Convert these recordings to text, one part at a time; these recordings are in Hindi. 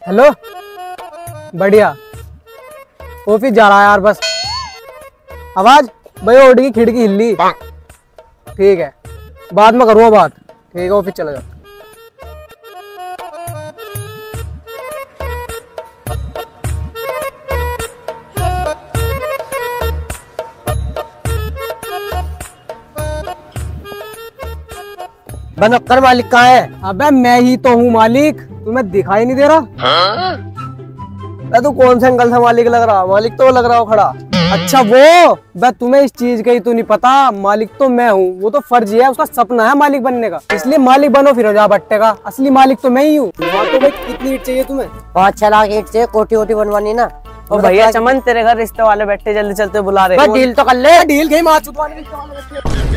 हेलो, बढ़िया। ऑफिस जा रहा है यार बस। आवाज भाई ओडी की खिड़की हिल्ली। ठीक है, बाद में करूँगा बात। ठीक है, ऑफिस चला जा। बनकर मालिक कहाँ है? अबे मैं ही तो हूँ मालिक, तुम्हें दिखाई नहीं दे रहा? तू कौन सा अंकल सा मालिक लग रहा? मालिक तो लग रहा हो खड़ा। अच्छा वो बे, तुम्हें इस चीज का ही तो नहीं पता। मालिक तो मैं हूँ, वो तो फर्ज है, उसका सपना है मालिक बनने का, इसलिए मालिक बनो फिर हो जा भट्टे का। असली मालिक तो मैं ही हूँ। तो भाई कितनी ईंट चाहिए तुम्हें? 5-6 लाख ईंट से कोठी वोटी बनवानी ना। और भैया चमन तेरे घर रिश्ते वाले बैठे, जल्दी चलते बुला रहे। डील तो कर ले। डील गई मार चुदवाने।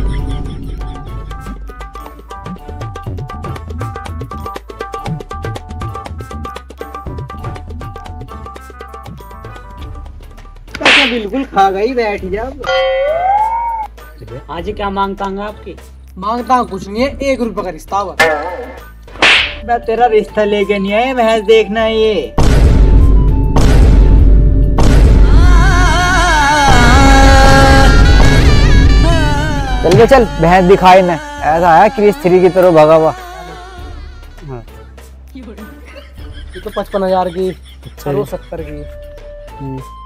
बिल्कुल खा गई, बैठ जा। आज क्या मांगता हूँ आपकी? मांगता हूँ कुछ नहीं है, 1 रुपए का रिश्ता हुआ। मैं तेरा रिश्ता लेके नहीं आया, महज देखना है ये। चल के चल, भैंस दिखाई न ऐसा है क्रिस 3 की तरह भगा हुआ। ये तो 55,000 की, 70 की।